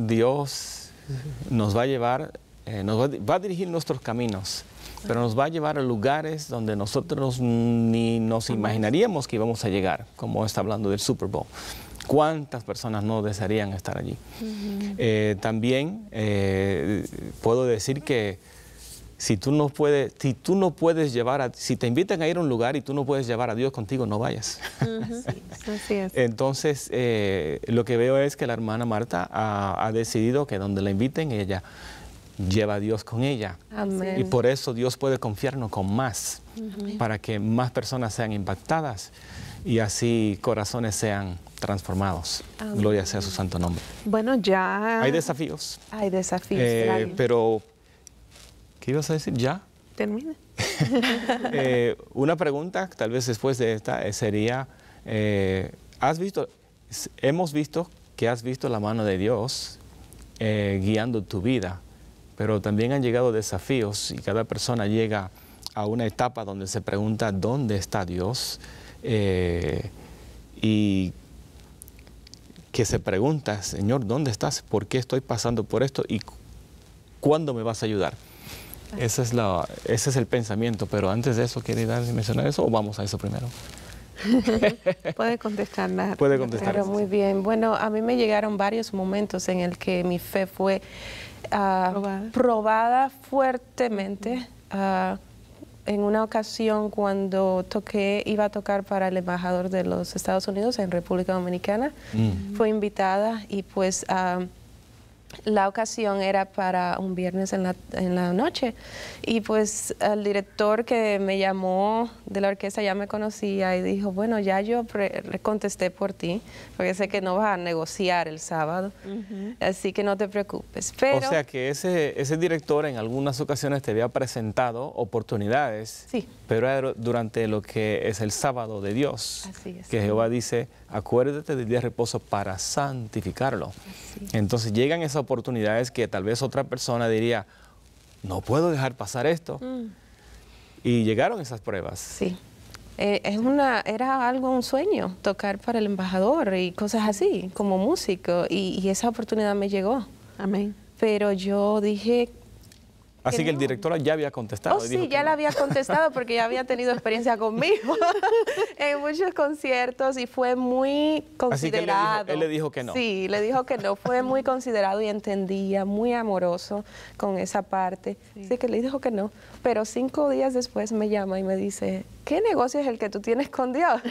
Dios nos va a llevar, eh, nos va, va a dirigir nuestros caminos, pero nos va a llevar a lugares donde nosotros ni nos imaginaríamos que íbamos a llegar, como está hablando del Super Bowl. ¿Cuántas personas no desearían estar allí? Uh-huh. eh, también eh, puedo decir que si tú no puedes, si tú no puedes llevar, a, si te invitan a ir a un lugar y tú no puedes llevar a Dios contigo, no vayas. Uh-huh. Así es. Entonces, eh, lo que veo es que la hermana Marta ha, ha decidido que donde la inviten, ella lleva a Dios con ella. Amén. Y por eso Dios puede confiarnos con más, uh-huh. para que más personas sean impactadas y así corazones sean transformados. Amén. Gloria sea su santo nombre. Bueno, ya... Hay desafíos. Hay desafíos. Eh, pero, ¿qué ibas a decir? ¿Ya? Termina. eh, una pregunta, tal vez después de esta, eh, sería, eh, ¿has visto, hemos visto que has visto la mano de Dios eh, guiando tu vida, pero también han llegado desafíos y cada persona llega a una etapa donde se pregunta, ¿dónde está Dios? Eh, y que se pregunta, Señor, ¿dónde estás? ¿Por qué estoy pasando por esto? ¿Y cuándo me vas a ayudar? Ese es, la, ese es el pensamiento, pero antes de eso, ¿quiere dar, mencionar eso o vamos a eso primero? Puede contestar. Nada. Puede contestar. Pero muy bien. Bueno, a mí me llegaron varios momentos en el que mi fe fue uh, probada. probada fuertemente. Uh, en una ocasión cuando toqué, iba a tocar para el embajador de los Estados Unidos en República Dominicana, mm. fue invitada y pues uh, la ocasión era para un viernes en la, en la noche y pues el director que me llamó de la orquesta ya me conocía y dijo, bueno, ya yo pre contesté por ti, porque sé que no vas a negociar el sábado, uh-huh. así que no te preocupes. Pero, o sea que ese, ese director en algunas ocasiones te había presentado oportunidades, sí. pero era durante lo que es el sábado de Dios, así es, que Jehová dice, acuérdate del día de reposo para santificarlo. Así. Entonces llegan esas oportunidades que tal vez otra persona diría, no puedo dejar pasar esto. Mm. Y llegaron esas pruebas. Sí. Eh, es una, era algo, un sueño, tocar para el embajador y cosas así, como músico, y, y esa oportunidad me llegó. Amén. Pero yo dije... Así que, que el director ya había contestado. Oh, sí, ya no. le había contestado porque ya había tenido experiencia conmigo en muchos conciertos y fue muy considerado. Así que él le, dijo, él le dijo que no. Sí, le dijo que no, fue muy considerado y entendía, muy amoroso con esa parte. Sí. Así que le dijo que no, pero cinco días después me llama y me dice, ¿qué negocio es el que tú tienes con Dios?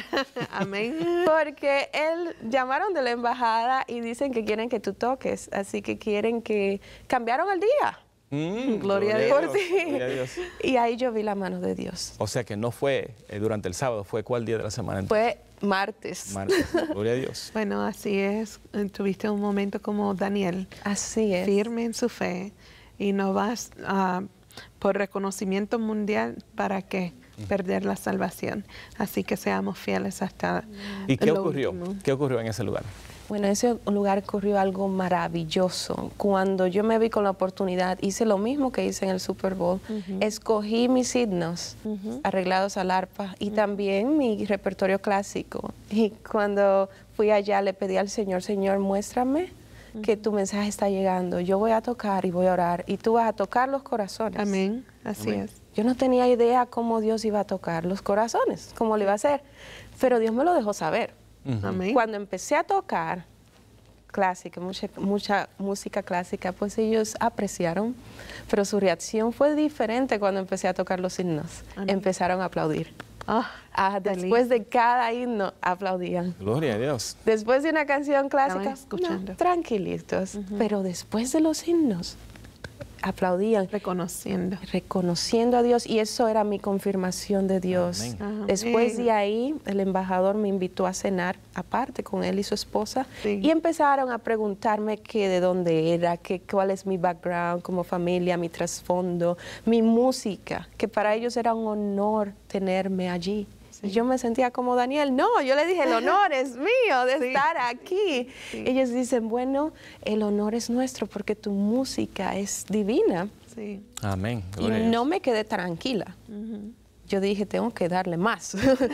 Amén. Porque él llamaron de la embajada y dicen que quieren que tú toques, así que quieren que cambiaron el día. Mm, gloria, gloria a Dios. Sí. Gloria a Dios. Y ahí yo vi la mano de Dios. O sea que no fue eh, durante el sábado, fue ¿cuál día de la semana? Fue martes. Martes. Gloria a Dios. Bueno, así es. Tuviste un momento como Daniel. Así es. Firme en su fe. Y no vas uh, por reconocimiento mundial, ¿para qué? Perder la salvación. Así que seamos fieles hasta ¿Y qué lo ocurrió? último. ¿Qué ocurrió en ese lugar? Bueno, en ese lugar ocurrió algo maravilloso. Cuando yo me vi con la oportunidad, hice lo mismo que hice en el Super Bowl. Uh-huh. Escogí mis himnos uh-huh. arreglados al arpa y uh-huh. también mi repertorio clásico. Y cuando fui allá le pedí al Señor, Señor, muéstrame uh-huh. que tu mensaje está llegando. Yo voy a tocar y voy a orar y tú vas a tocar los corazones. Amén, así Amén. es. Yo no tenía idea cómo Dios iba a tocar los corazones, cómo lo iba a hacer, pero Dios me lo dejó saber. Uh-huh. Amén. Cuando empecé a tocar clásica, mucha, mucha música clásica, pues ellos apreciaron, pero su reacción fue diferente cuando empecé a tocar los himnos. Amén. Empezaron a aplaudir. Oh, ah, después de cada himno aplaudían. Gloria a Dios. Después de una canción clásica, escuchando. No, tranquilitos, uh-huh. pero después de los himnos, aplaudían. Reconociendo. Reconociendo a Dios, y eso era mi confirmación de Dios. Amén. Después de ahí, el embajador me invitó a cenar aparte con él y su esposa, sí. y empezaron a preguntarme que de dónde era, que cuál es mi background como familia, mi trasfondo, mi música, que para ellos era un honor tenerme allí. Sí. Yo me sentía como Daniel. No, yo le dije, el honor es mío de sí. estar aquí. Sí. Ellos dicen, bueno, el honor es nuestro porque tu música es divina. Sí. Amén. Gloria y no me quedé tranquila. Uh-huh. Yo dije, tengo que darle más.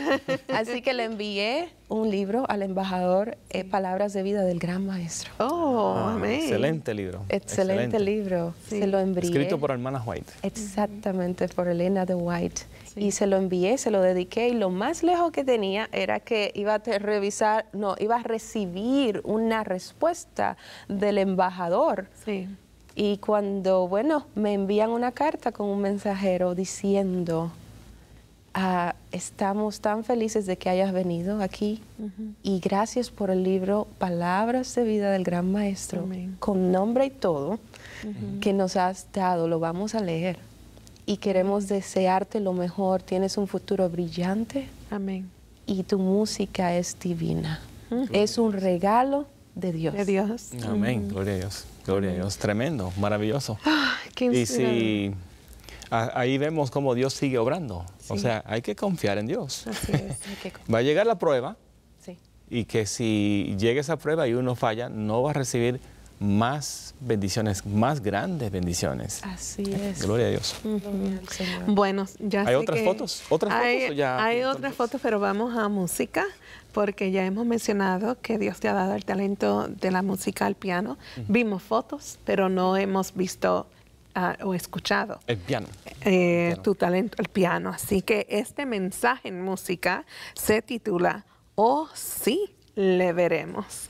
Así que le envié un libro al embajador, eh, Palabras de Vida del Gran Maestro. Oh, ah, amén. Excelente libro. Excelente, excelente. libro. Sí. Se lo envié. Escrito por hermana White. Exactamente, por Elena de White. Sí. Y se lo envié, se lo dediqué, y lo más lejos que tenía era que iba a revisar, no, iba a recibir una respuesta del embajador. Sí. Y cuando, bueno, me envían una carta con un mensajero diciendo, ah, estamos tan felices de que hayas venido aquí, uh-huh. y gracias por el libro Palabras de Vida del Gran Maestro, Amén. Con nombre y todo, uh-huh. que nos has dado, lo vamos a leer. Y queremos desearte lo mejor. Tienes un futuro brillante. Amén. Y tu música es divina. Uh-huh. Es un regalo de Dios. De Dios. Amén. Uh-huh. Gloria a Dios. Gloria a Dios. Tremendo, maravilloso. Ah, qué y si a, ahí vemos cómo Dios sigue obrando. Sí. O sea, hay que confiar en Dios. Así es. que Va a llegar la prueba. Sí. Y que si llega esa prueba y uno falla, no va a recibir más bendiciones, más grandes bendiciones. Así es. Gloria a Dios. Uh-huh. Bueno, ya ¿Hay sé otras que fotos? ¿Otras hay, fotos o ya? Hay entonces? otras fotos, pero vamos a música, porque ya hemos mencionado que Dios te ha dado el talento de la música al piano. Uh-huh. Vimos fotos, pero no hemos visto uh, o escuchado. El piano. Eh, el piano. Tu talento, el piano. Así que este mensaje en música se titula Oh, sí, le veremos.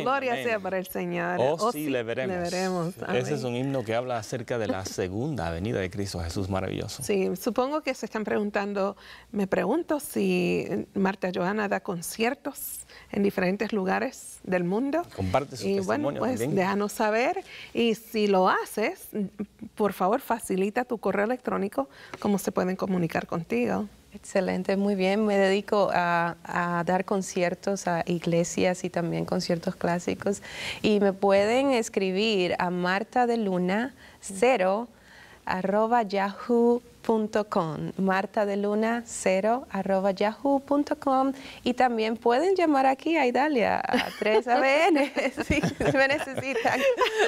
Gloria amén. sea para el Señor. Oh, Oh, sí, le veremos. Le veremos. Ese es Amén. un himno que habla acerca de la segunda venida de Cristo Jesús maravilloso. Sí, supongo que se están preguntando, me pregunto si Marta Johanna da conciertos en diferentes lugares del mundo. Comparte su y testimonio bueno, pues también. déjanos saber. Y si lo haces, por favor, facilita tu correo electrónico, cómo se pueden comunicar contigo. Excelente, muy bien. Me dedico a, a dar conciertos a iglesias y también conciertos clásicos. Y me pueden escribir a marta de luna cero arroba yahoo punto com. marta de luna cero arroba yahoo punto com. Y también pueden llamar aquí a Idalia a tres A B N si me necesitan.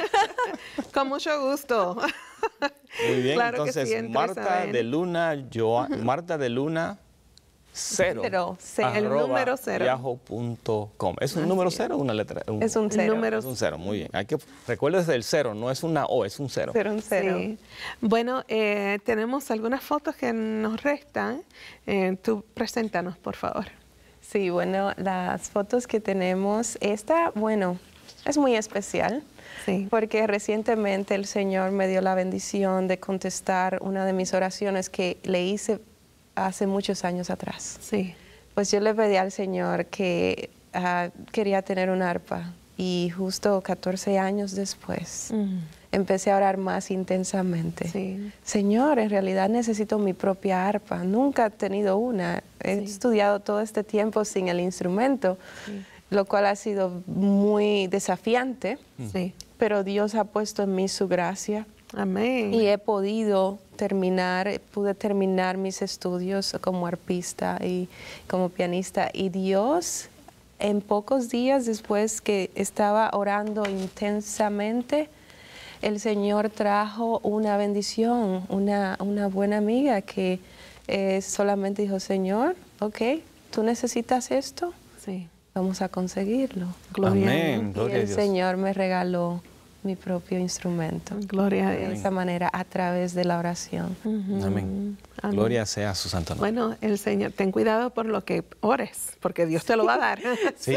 Con mucho gusto. Muy bien, Claro que entonces sí, en Marta tres A B N. de Luna, yo, Marta de Luna cero, Cero, sí, el arroba número cero. yahoo punto com. ¿Es un Así número es. cero o una letra? Es un El cero. número Es un cero, muy bien. Hay que recuérdese del cero, no es una O, es un cero. Cero, un cero. Sí. Bueno, eh, tenemos algunas fotos que nos restan. Eh, tú preséntanos, por favor. Sí, bueno, las fotos que tenemos, esta, bueno, es muy especial. Sí. Porque recientemente el Señor me dio la bendición de contestar una de mis oraciones que le hice hace muchos años atrás. Sí. Pues yo le pedí al Señor que uh, quería tener un arpa y justo catorce años después Mm. empecé a orar más intensamente. Sí. Señor, en realidad necesito mi propia arpa. Nunca he tenido una. He Sí. estudiado todo este tiempo sin el instrumento, Sí. lo cual ha sido muy desafiante. Sí. Pero Dios ha puesto en mí su gracia Amén. y he podido terminar, pude terminar mis estudios como arpista y como pianista. Y Dios, en pocos días después que estaba orando intensamente, el Señor trajo una bendición, una, una buena amiga que eh, solamente dijo, Señor, ok, ¿tú necesitas esto? Sí. Vamos a conseguirlo. Gloria a Amén. Dios. Gloria y a el Dios. Señor me regaló mi propio instrumento. Gloria a De Dios. esa manera, a través de la oración. Ujú. Amén. Amén. Gloria sea a su santo nombre. Bueno, el Señor, ten cuidado por lo que ores, porque Dios te lo va a dar. Sí.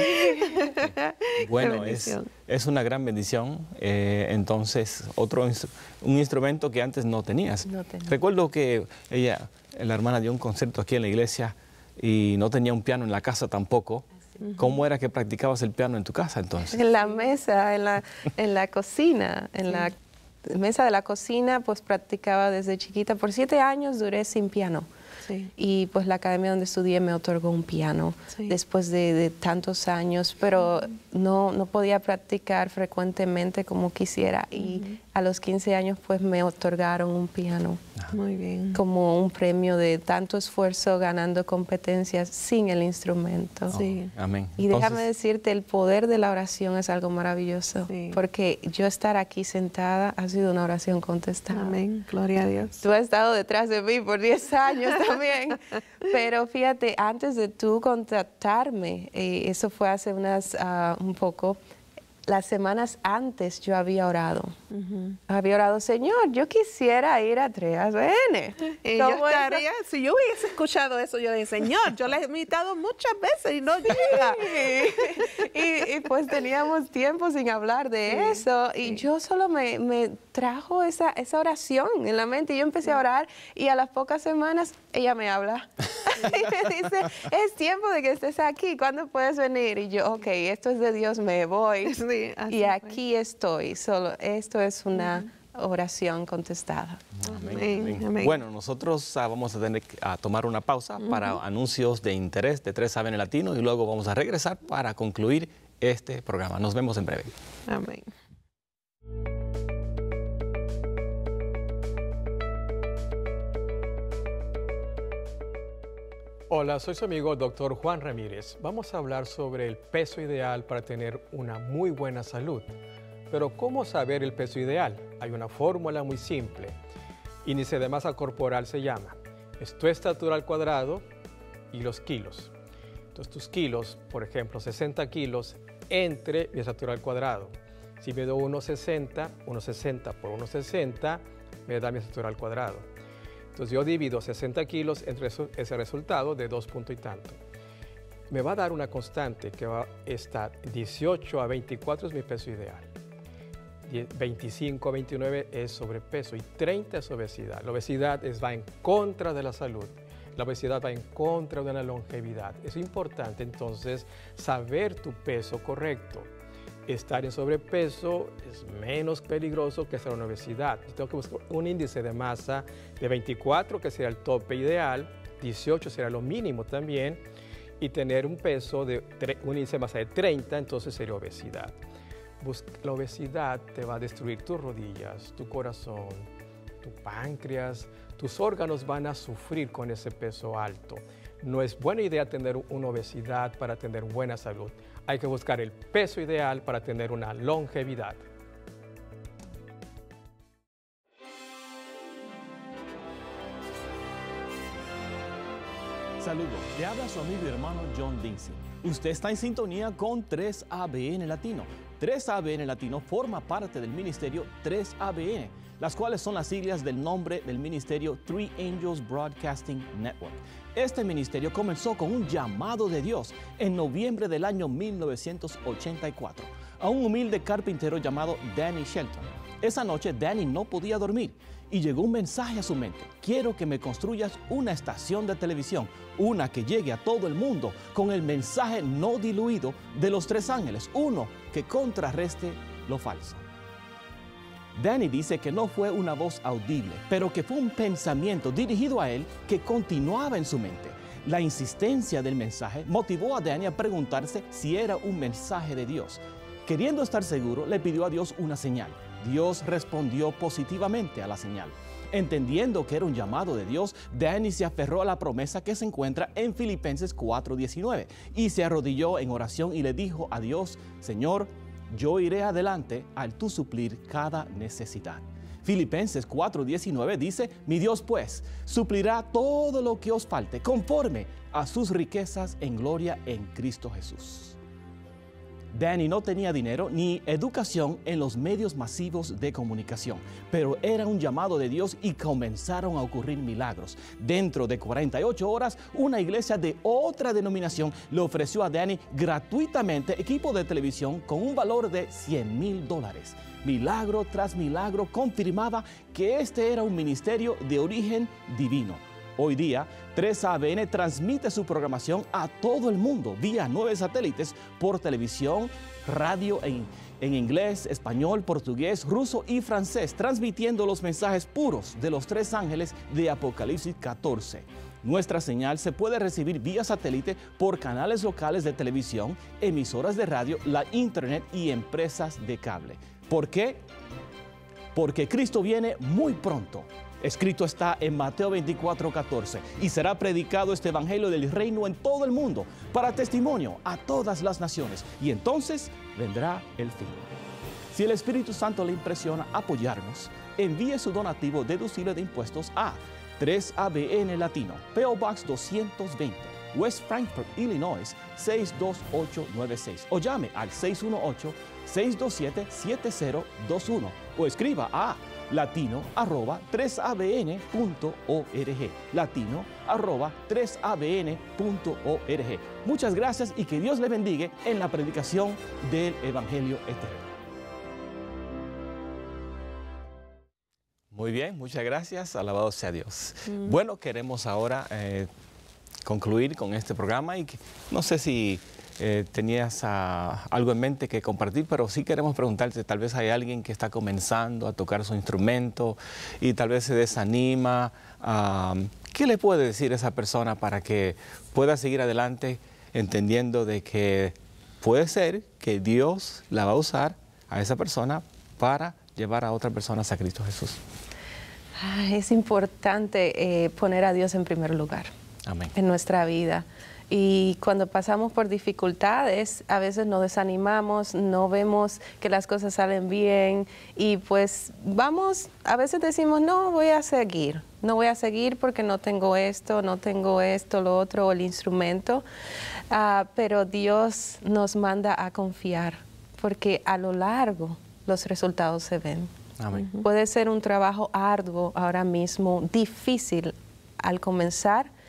Bueno, Qué es, bendición. es una gran bendición. Eh, entonces, otro instru- un instrumento que antes no tenías. No tenía. Recuerdo que ella, la hermana, dio un concierto aquí en la iglesia y no tenía un piano en la casa tampoco. ¿Cómo era que practicabas el piano en tu casa entonces? En la mesa, en la, en la cocina, en la mesa de la cocina, pues practicaba desde chiquita. Por siete años duré sin piano. Sí. Y pues la academia donde estudié me otorgó un piano Sí. después de, de tantos años, pero no, no podía practicar frecuentemente como quisiera. Y a los quince años pues me otorgaron un piano Muy bien. como un premio de tanto esfuerzo ganando competencias sin el instrumento. Sí. Amén. Y déjame Entonces, decirte, el poder de la oración es algo maravilloso, Sí. porque yo estar aquí sentada ha sido una oración contestada. Amén. Gloria a Dios. Tú has estado detrás de mí por diez años también, pero fíjate, antes de tú contactarme, eh, eso fue hace unas, ah, un poco, las semanas antes yo había orado. Ujú. Había orado, Señor, yo quisiera ir a tres A B N. Y yo ¿Cómo es? estaría, si yo hubiese escuchado eso, yo dije, Señor, yo le he invitado muchas veces y no llega. y, y pues teníamos tiempo sin hablar de eso y yo solo me, me trajo esa, esa oración en la mente y yo empecé a orar y a las pocas semanas ella me habla y me dice, es tiempo de que estés aquí, ¿cuándo puedes venir? Y yo, ok, esto es de Dios, me voy. Sí, así Y fue. aquí estoy, solo esto es una oración contestada. amén, Amén, amén. amén. Bueno, nosotros ah, vamos a tener que ah, tomar una pausa para anuncios de interés de tres A B N Latino y luego vamos a regresar para concluir este programa. Nos vemos en breve. Amén. Hola, soy su amigo doctor Juan Ramírez. Vamos a hablar sobre el peso ideal para tener una muy buena salud. Pero ¿cómo saber el peso ideal? Hay una fórmula muy simple. Índice de masa corporal se llama. Es tu estatura al cuadrado y los kilos. Entonces tus kilos, por ejemplo, sesenta kilos entre mi estatura al cuadrado. Si mido uno sesenta, uno sesenta por uno sesenta me da mi estatura al cuadrado. Entonces yo divido sesenta kilos entre eso- ese resultado de dos punto y tanto. me va a dar una constante que va a estar dieciocho a veinticuatro es mi peso ideal. veinticinco a veintinueve es sobrepeso y treinta es obesidad. La obesidad es, va en contra de la salud. La obesidad va en contra de una longevidad. Es importante entonces saber tu peso correcto. Estar en sobrepeso es menos peligroso que estar en obesidad. Yo tengo que buscar un índice de masa de veinticuatro, que sería el tope ideal, dieciocho sería lo mínimo también, y tener un peso de un índice de masa de treinta, entonces sería obesidad. La obesidad te va a destruir tus rodillas, tu corazón, tu páncreas, tus órganos van a sufrir con ese peso alto. No es buena idea tener una obesidad para tener buena salud. Hay que buscar el peso ideal para tener una longevidad. Saludos, le habla su amigo y hermano John Dinsey. Usted está en sintonía con tres A B N Latino. tres A B N Latino forma parte del ministerio tres A B N, las cuales son las siglas del nombre del ministerio Three Angels Broadcasting Network. Este ministerio comenzó con un llamado de Dios en noviembre del año mil novecientos ochenta y cuatro a un humilde carpintero llamado Danny Shelton. Esa noche Danny no podía dormir y llegó un mensaje a su mente: quiero que me construyas una estación de televisión, una que llegue a todo el mundo con el mensaje no diluido de los tres ángeles, uno que contrarreste lo falso. Danny dice que no fue una voz audible, pero que fue un pensamiento dirigido a él que continuaba en su mente. La insistencia del mensaje motivó a Danny a preguntarse si era un mensaje de Dios. Queriendo estar seguro, le pidió a Dios una señal. Dios respondió positivamente a la señal. Entendiendo que era un llamado de Dios, Danny se aferró a la promesa que se encuentra en Filipenses cuatro diecinueve y se arrodilló en oración y le dijo a Dios: Señor, yo iré adelante al tú suplir cada necesidad. Filipenses cuatro diecinueve dice: mi Dios pues suplirá todo lo que os falte conforme a sus riquezas en gloria en Cristo Jesús. Danny no tenía dinero ni educación en los medios masivos de comunicación, pero era un llamado de Dios y comenzaron a ocurrir milagros. Dentro de cuarenta y ocho horas, una iglesia de otra denominación le ofreció a Danny gratuitamente equipo de televisión con un valor de cien mil dólares. Milagro tras milagro confirmaba que este era un ministerio de origen divino. Hoy día, tres A B N transmite su programación a todo el mundo vía nueve satélites por televisión, radio en, en inglés, español, portugués, ruso y francés, transmitiendo los mensajes puros de los tres ángeles de Apocalipsis catorce. Nuestra señal se puede recibir vía satélite por canales locales de televisión, emisoras de radio, la internet y empresas de cable. ¿Por qué? Porque Cristo viene muy pronto. Escrito está en Mateo veinticuatro catorce, y será predicado este evangelio del reino en todo el mundo para testimonio a todas las naciones, y entonces vendrá el fin. Si el Espíritu Santo le impresiona apoyarnos, envíe su donativo deducible de impuestos a tres A B N Latino, P O Box doscientos veinte, West Frankfort, Illinois seis dos ocho nueve seis, o llame al seis uno ocho, seis dos siete, siete cero dos uno, o escriba a latino arroba tres A B N punto org, latino arroba tres A B N punto org. Muchas gracias y que Dios le bendiga en la predicación del Evangelio eterno. Muy bien, muchas gracias, alabado sea Dios. Mm. Bueno, queremos ahora eh, concluir con este programa y que, no sé si Eh, tenías uh, algo en mente que compartir, pero sí queremos preguntarte, tal vez hay alguien que está comenzando a tocar su instrumento y tal vez se desanima. Uh, ¿Qué le puede decir a esa persona para que pueda seguir adelante entendiendo de que puede ser que Dios la va a usar a esa persona para llevar a otra persona a Cristo Jesús? Es importante eh, poner a Dios en primer lugar. Amén. En nuestra vida. Y cuando pasamos por dificultades, a veces nos desanimamos, no vemos que las cosas salen bien y pues vamos, a veces decimos, no voy a seguir, no voy a seguir porque no tengo esto, no tengo esto, lo otro, o el instrumento, uh, pero Dios nos manda a confiar porque a lo largo los resultados se ven. Amén. Uh-huh. Puede ser un trabajo arduo ahora mismo, difícil al comenzar,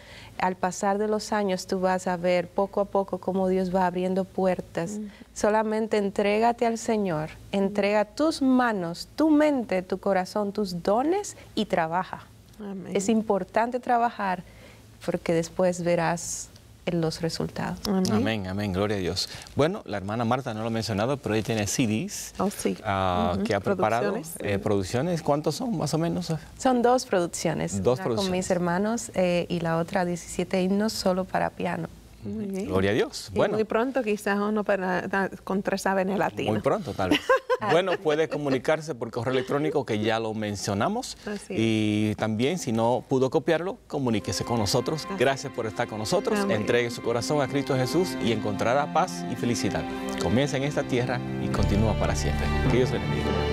al pasar de los años tú vas a ver poco a poco cómo Dios va abriendo puertas. Uh-huh. Solamente entrégate al Señor, entrega tus manos, tu mente, tu corazón, tus dones y trabaja. Amén. Es importante trabajar porque después verás los resultados. Amén. amén, amén, gloria a Dios. Bueno, la hermana Marta no lo ha mencionado, pero ella tiene C Ds oh, sí. uh, uh-huh. que ha preparado. Producciones. Eh, producciones, ¿cuántos son más o menos? Son dos producciones, dos una producciones. con mis hermanos eh, y la otra diecisiete himnos solo para piano. Muy bien. Gloria a Dios. Y bueno, muy pronto quizás uno para, con tres A B en el latino. Muy pronto, tal vez. Bueno, puede comunicarse por correo electrónico, que ya lo mencionamos. Así y también, si no pudo copiarlo, comuníquese con nosotros. Así. Gracias por estar con nosotros. Amén. Entregue su corazón a Cristo Jesús y encontrará paz y felicidad. Comienza en esta tierra y continúa para siempre. Que Dios le bendiga.